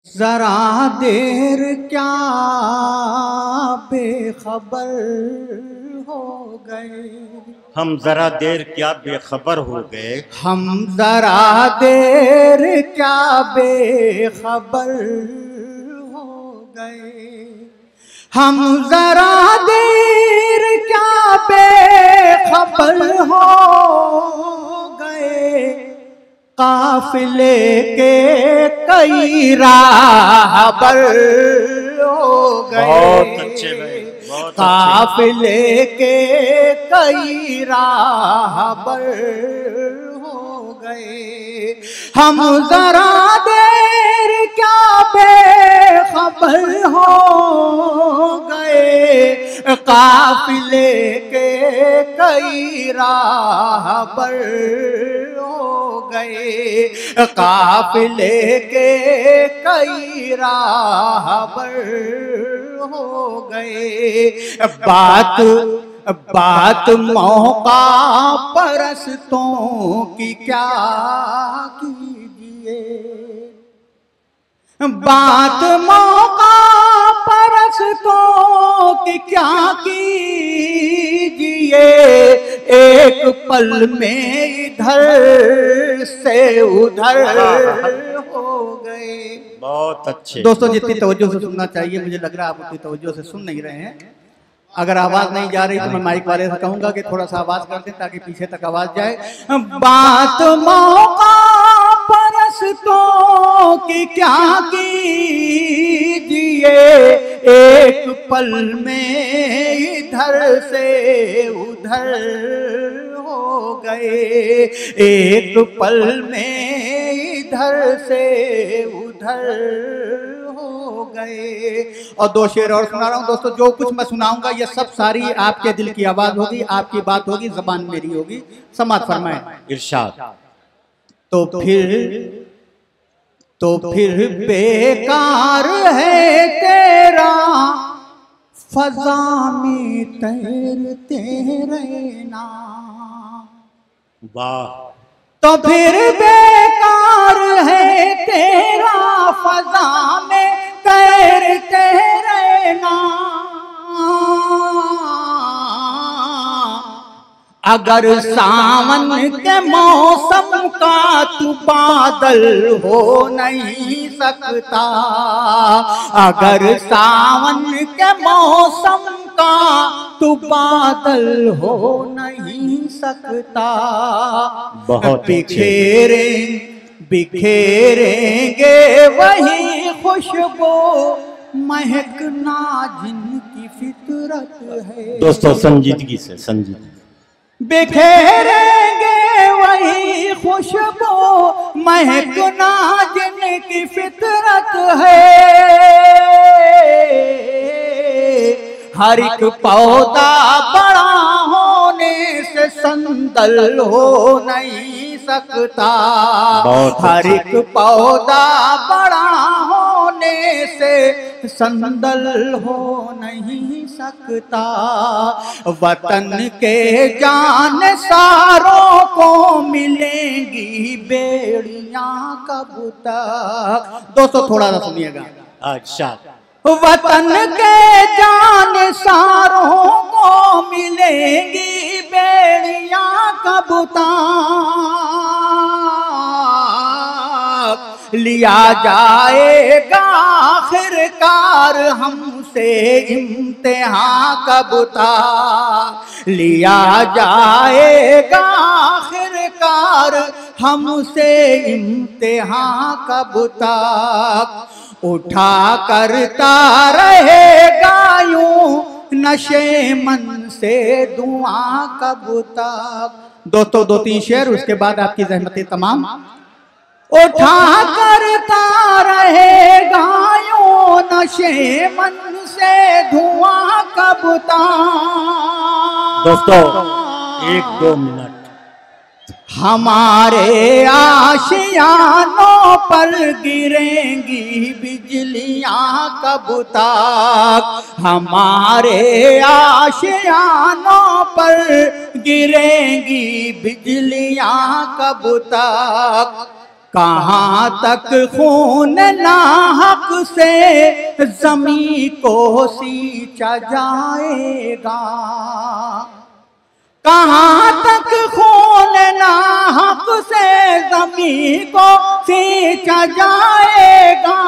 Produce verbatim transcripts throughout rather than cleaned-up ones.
जरा देर क्या बेखबर हो गए, हम जरा देर क्या बेखबर हो गए, हम जरा देर क्या बेखबर हो गए, हम जरा देर क्या बेखबर हो गए, काफिले के कई राहबर हो गए। बहुत अच्छे भाई, बहुत काफिले के कई राहबर हो गए, हम जरा देर क्या बेखबर हो गए, काफिले के कई राहबर हो गए, काफिले के कई राहबर हो गए। बात बात मौका परस्तों की क्या कीजिए, बात मौका परस्तों की क्या कीजिए, एक पल में इधर से उधर हो गए। बहुत अच्छे दोस्तों, जितनी तवज्जो से सुनना चाहिए, मुझे लग रहा है आप उतनी तवज्जो से सुन नहीं रहे हैं। अगर आवाज नहीं जा रही तो मैं माइक वाले से कहूंगा कि थोड़ा सा आवाज कर दें ताकि पीछे तक आवाज जाए। बात मौका परस्तों की क्या कीजिए, एक पल में इधर से उधर हो गए, एक पल में इधर से उधर हो गए। और दो शेर और सुना रहा हूं दोस्तों। जो कुछ मैं सुनाऊंगा ये सब सारी आपके दिल की आवाज होगी, आपकी बात होगी, जबान मेरी होगी। समात फरमाए। इरशाद। तो फिर तो फिर बेकार है तेरा फजा में तैरते रहना, वाह। तो फिर बेकार है तेरा फजा में तैरते रहना, अगर सावन के मौसम का तू बादल हो नहीं सकता, अगर सावन के मौसम का तू बादल हो नहीं सकता, बहुत बिखेरे बिखेरेंगे वही खुशबू महकना जिनकी फितरत है। दोस्तों संजीदगी से, संजीदगी। बिखेरेंगे वही खुशबू महकना जिनकी फितरत है, हर एक पौधा बड़ा होने से संदल हो नहीं सकता, हर एक पौधा बड़ा होने से संदल हो नहीं सकता, वतन के जान सारों को मिलेंगी बेड़ियां कब तक। दोस्तों थोड़ा सा सुनिएगा। अच्छा। वतन के जान सारों को मिलेंगी बेड़ियां कब तक, लिया जाएगा आखिरकार हमसे इम्तिहां कब तक, लिया जाएगा आखिरकार हमसे इम्तिहां कब तक, उठा करता रहेगा यूं नशे मन से दुआ कब तक। दोस्तों दो तीन शेर, उसके बाद आपकी ज़हमतें तमाम। उठा करता रहेगा यूं नशे मन से धुआं कब तक। दोस्तों एक दो मिनट। हमारे आशियानों पर गिरेंगी बिजलियां कब तक, हमारे आशियानों पर गिरेंगी बिजलियां कब तक, कहाँ तक खून नाहक से जमीन को सींचा जाएगा। कहाँ तक खून नाहक से जमीन को सींचा जाएगा।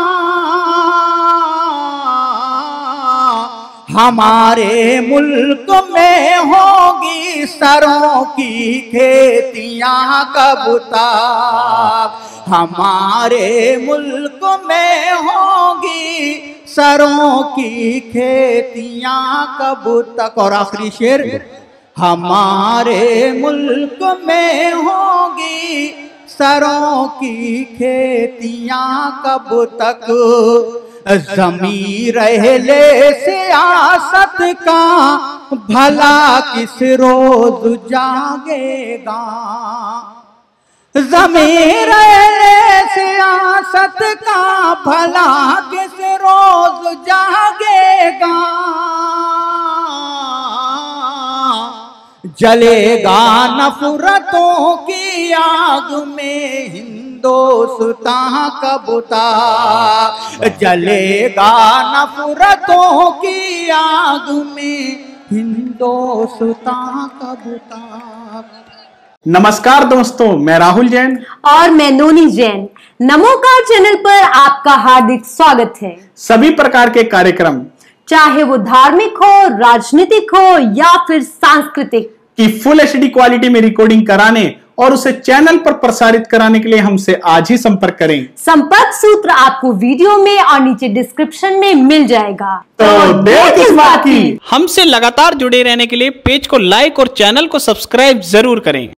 हमारे मुल्क में होगी सरों की खेतियां कब तक, हमारे मुल्क में होगी सरों की खेतियां कब तक। और आखिरी शेर, हमारे मुल्क में होगी सरों की खेतियां कब तक। ज़मीं रहले सियासत का भला किस रोज जागेगा। ज़मीं रहले सियासत का भला किस रोज जागेगा। जलेगा नफरतों की आग में हिंदुस्तां कब तक, जलेगा नफरतों की आग में हिंदुस्तां कब तक। नमस्कार दोस्तों, मैं राहुल जैन और मैं नोनी जैन। नमोकार चैनल पर आपका हार्दिक स्वागत है। सभी प्रकार के कार्यक्रम, चाहे वो धार्मिक हो, राजनीतिक हो या फिर सांस्कृतिक, की फुल एचडी क्वालिटी में रिकॉर्डिंग कराने और उसे चैनल पर प्रसारित कराने के लिए हमसे आज ही संपर्क करें। संपर्क सूत्र आपको वीडियो में और नीचे डिस्क्रिप्शन में मिल जाएगा। तो देर किस बात की। हमसे लगातार जुड़े रहने के लिए पेज को लाइक और चैनल को सब्सक्राइब जरूर करें।